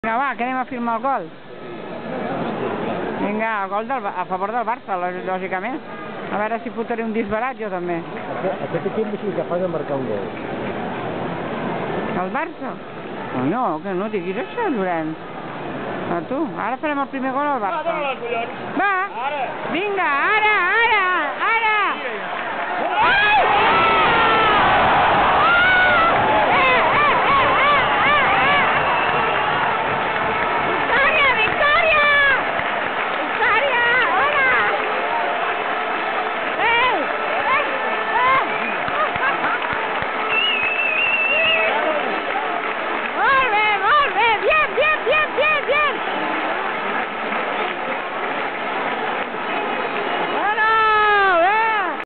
Vinga, va, que anem a filmar el gol. Vinga, el gol a favor del Barça, lògicament. A veure si fotré un disbarat jo també. Aquest equip és incapaç de marcar un gol. El Barça? No, que no diguis això, Llorenç. A tu, ara farem el primer gol al Barça. Va, vinga, ara!